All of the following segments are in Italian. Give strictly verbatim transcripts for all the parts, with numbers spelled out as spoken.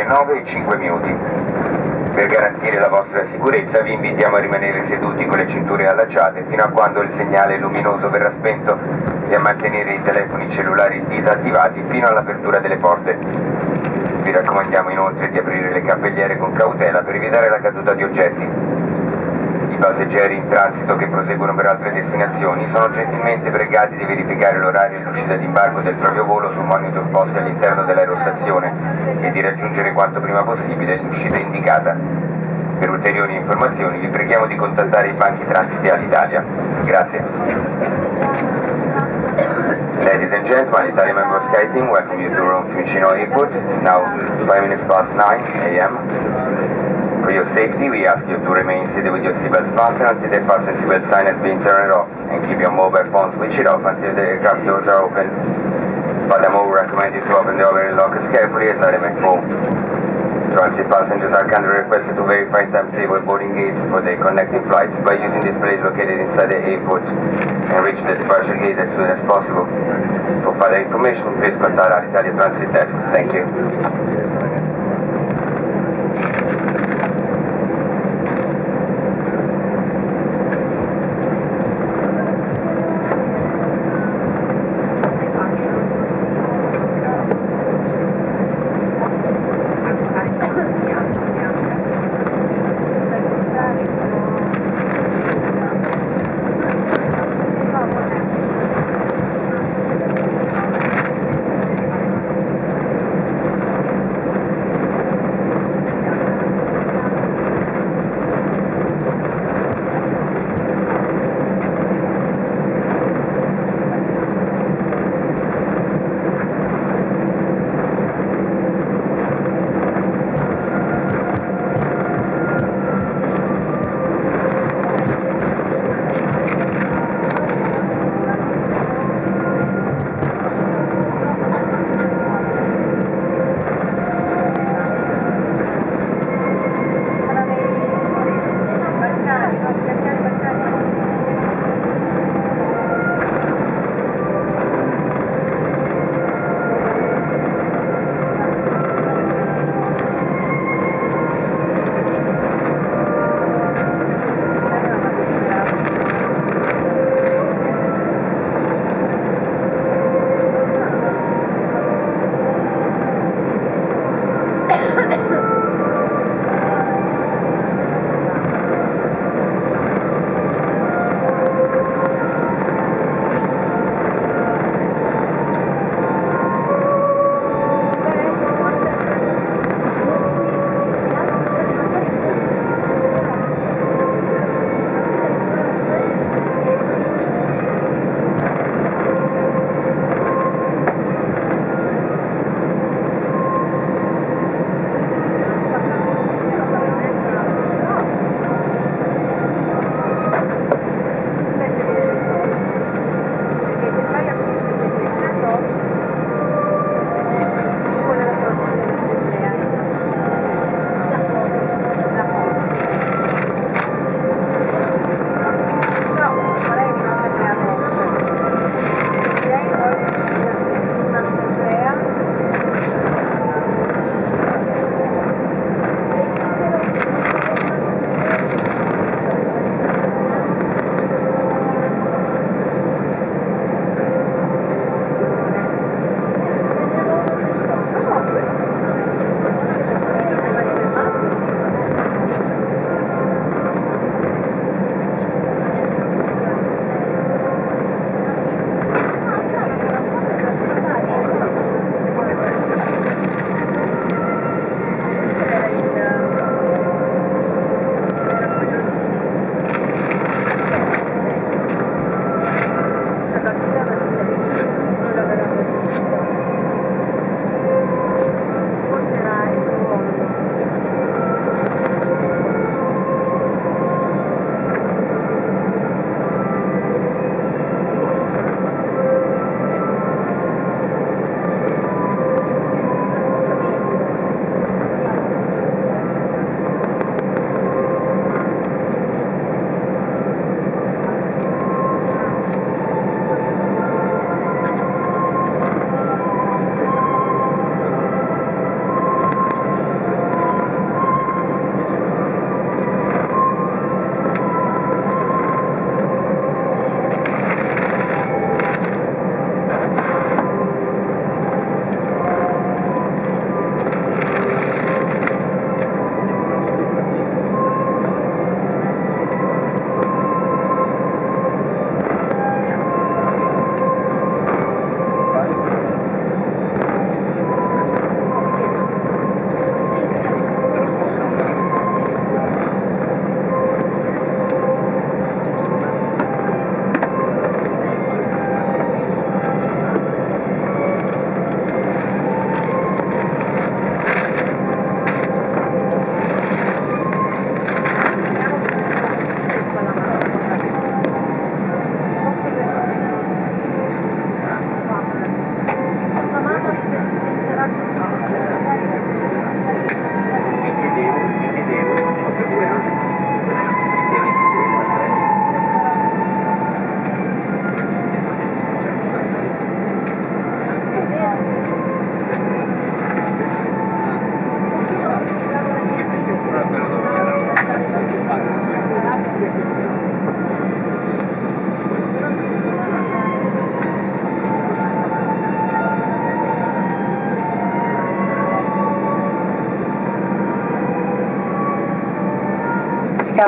nove e cinque minuti. Per garantire la vostra sicurezza vi invitiamo a rimanere seduti con le cinture allacciate fino a quando il segnale luminoso verrà spento e a mantenere i telefoni cellulari disattivati fino all'apertura delle porte. Vi raccomandiamo inoltre di aprire le cappelliere con cautela per evitare la caduta di oggetti. I passeggeri in transito che proseguono per altre destinazioni sono gentilmente pregati di verificare l'orario e l'uscita d'imbarco del proprio volo su monitor posti all'interno dell'aerostazione e di raggiungere quanto prima possibile l'uscita indicata. Per ulteriori informazioni vi preghiamo di contattare i banchi transiti all'Italia. Grazie. Ladies and gentlemen, Italian member of SkyTeam, welcome you to Rome Fiumicino Airport. It's now five minutes past nine a m For your safety, we ask you to remain seated with your seatbelt fastened until the fasten seatbelt sign has been turned off, and keep your mobile phone switched off until the aircraft doors are open. Furthermore, we recommend you to open the overhead lockers carefully as item at home. Transit passengers are kindly requested to verify timetable boarding gates for the connecting flights by using displays located inside the airport and reach the departure gate as soon as possible. For further information, please contact our Italia Transit Desk. Thank you.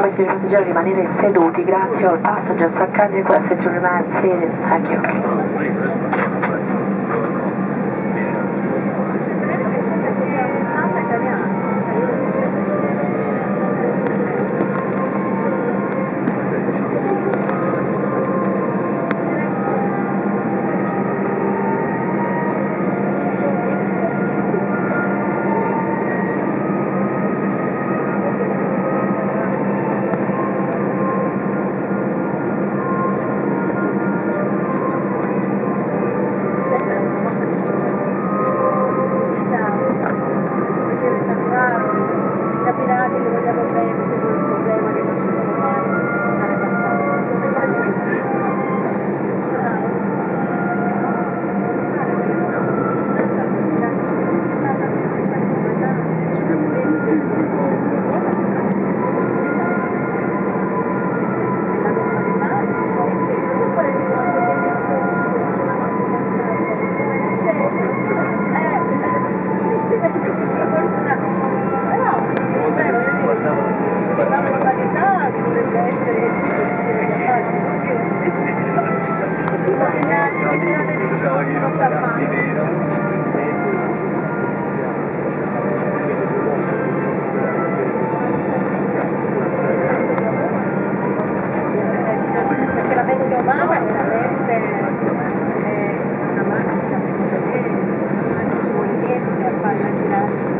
requesting passenger rimanere seduti. Grazie. All passengers are kindly requested to remain seated. Thank you. Perché la vecchia Obama è veramente eh, una macchina, secondo me, non ci vuole niente a fare la girata.